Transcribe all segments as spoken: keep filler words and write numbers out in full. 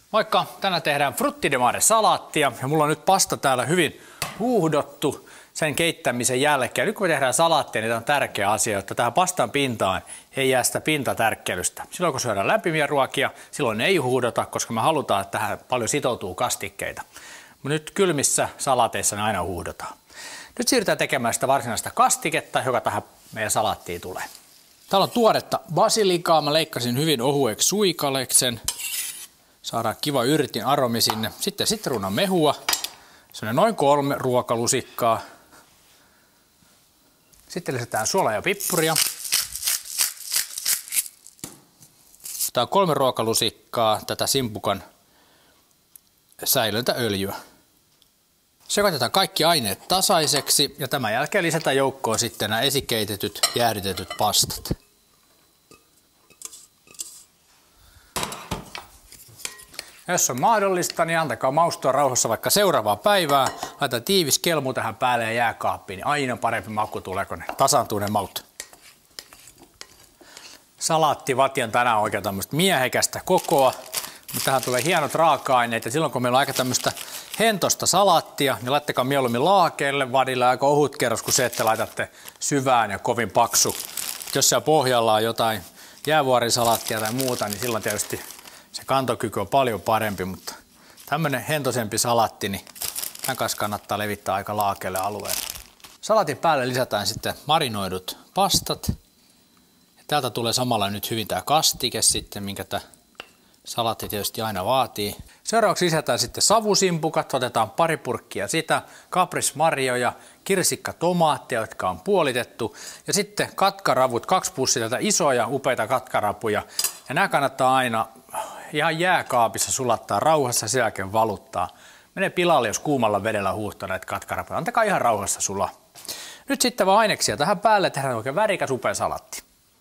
Moikka! Tänään tehdään frutti di mare salaattia ja mulla on nyt pasta täällä hyvin huuhdottu sen keittämisen jälkeen. Nyt kun me tehdään salaattia, niin tämä on tärkeä asia, että tähän pastan pintaan ei jää sitä pintatärkkelystä. Silloin kun syödään lämpimiä ruokia, silloin ei huuhdota, koska me halutaan, että tähän paljon sitoutuu kastikkeita. Mutta nyt kylmissä salaateissa ne aina huuhdotaan. Nyt siirrytään tekemään sitä varsinaista kastiketta, joka tähän meidän salaattiin tulee. Täällä on tuoretta basilikaa. Mä leikkasin hyvin ohueksi suikaleksen. Saadaan kiva yrtin aromi sinne. Sitten sitruunan mehua. Se on noin kolme ruokalusikkaa. Sitten lisätään suolaa ja pippuria. Tää on kolme ruokalusikkaa tätä simpukan säilöntäöljyä. Sekoitetaan kaikki aineet tasaiseksi ja tämän jälkeen lisätään joukkoon sitten nämä esikeitetyt jäähdytetyt pastat. Ja jos on mahdollista, niin antakaa maustua rauhassa vaikka seuraavaa päivää. Laitetaan tiivis kelmu tähän päälle ja jääkaappiin, niin aina parempi maku tulee, kun ne tasaantuu ne maut. Salaattivati on tänään oikein tämmöistä miehekästä kokoa, mutta tähän tulee hienot raaka-aineet ja silloin kun meillä on aika tämmöistä hentosta salaattia, niin laittakaa mieluummin laakeelle vadille aika ohut kerros kuin se, että laitatte syvään ja kovin paksu. Jos siellä pohjalla on jotain jäävuorisalaattia tai muuta, niin silloin tietysti se kantokyky on paljon parempi, mutta tämmönen hentosempi salaatti, niin tämän kanssa kannattaa levittää aika laakeelle alueelle. Salaatin päälle lisätään sitten marinoidut pastat. Ja täältä tulee samalla nyt hyvin tämä kastike sitten, minkä tämä salaatti tietysti aina vaatii. Seuraavaksi lisätään sitten savusimpukat, otetaan pari purkkia sitä, kaprismarjoja, kirsikkatomaatteja, jotka on puolitettu ja sitten katkaravut, kaksi pussia tätä isoja upeita katkarapuja. Ja nämä kannattaa aina ihan jääkaapissa sulattaa rauhassa, sen jälkeen valuttaa. Menee pilalle, jos kuumalla vedellä huuhtaa näitä katkarapuja. Antakaa ihan rauhassa sulaa. Nyt sitten vaan aineksia tähän päälle, tehdään oikein värikäs upea salatti.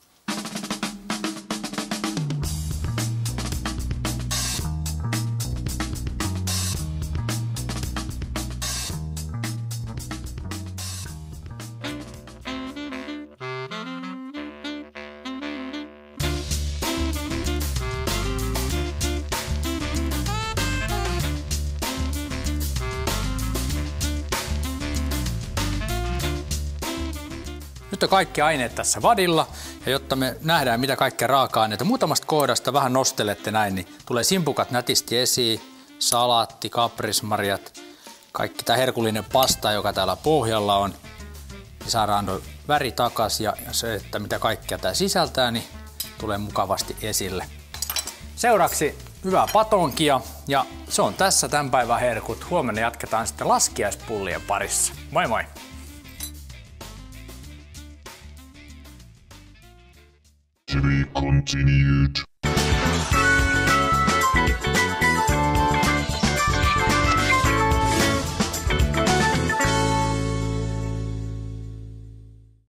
Nyt on kaikki aineet tässä vadilla ja jotta me nähdään mitä kaikkea raaka-aineita, muutamasta kohdasta vähän nostelette näin, niin tulee simpukat nätisti esiin, salaatti, kaprismarjat, kaikki tämä herkullinen pasta, joka täällä pohjalla on, niin saadaan väri takaisin ja se, että mitä kaikkea tämä sisältää, niin tulee mukavasti esille. Seuraavaksi hyvää patonkia ja se on tässä tämän päivän herkut. Huomenna jatketaan sitten laskiaispullien parissa. Moi moi! To be continued.